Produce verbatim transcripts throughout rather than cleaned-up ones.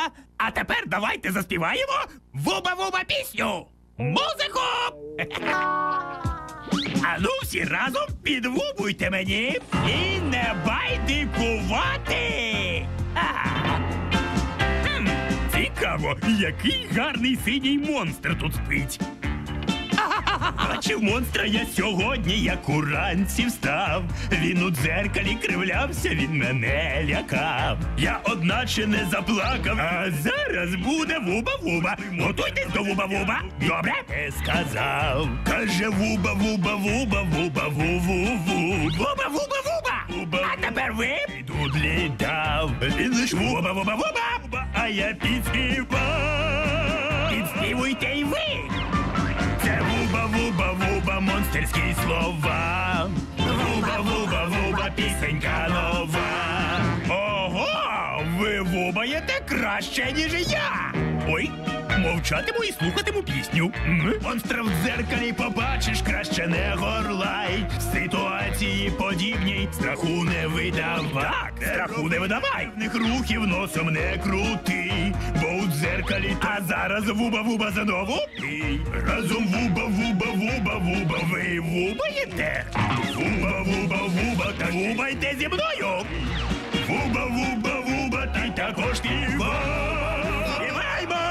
А тепер давайте заспіваємо вуба-вуба пісню. Музику! А ну всі разом підвубуйте мені і не байдикувати! Хм, цікаво, який гарний синій монстр тут спить. Бачив монстра я сьогодні, як уранці встав. Він у дзеркалі кривлявся, він мене лякав. Я одначе не заплакав, а зараз буде вуба-вуба. Готуйтесь до вуба-вуба. Добре? Не сказав. Каже вуба-вуба-вуба, вуба-ву-ву-ву. Вуба-вуба-вуба. А тепер ви дудлі дав. Він лиш вуба-вуба-вуба, а я підспівав. Підспівуйте й ви. Це вуба-вуба-вуба, монстерські слова. Вуба-вуба-вуба, пісенька нова. Ого, ви вубаєте краще, ніж я. Ой, мовчатиму і слухатиму пісню. Монстра в дзеркалі побачиш, краще не горлай. В ситуації подібній страху не видавай. Так, страху не видавай. В них рухів носом не крути, бо у дзеркалі. А зараз вуба-вуба знову. І разом вуба-вуба-вуба-вуба. Ви вубаєте? Вуба-вуба-вуба, так вубайте зі мною. Вуба-вуба-вуба, ти також співай. Співаймо!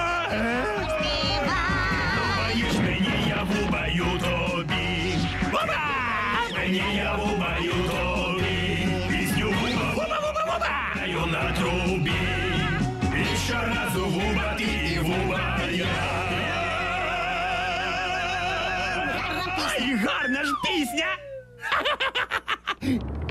Вубаєш мені, я вубаю тобі. Вуба! Мені я вубаю тобі. Пісню вуба-вуба-вуба-вуба даю на трубі. І щоразу вуба ти і вуба я. Ай, гарна ж пісня!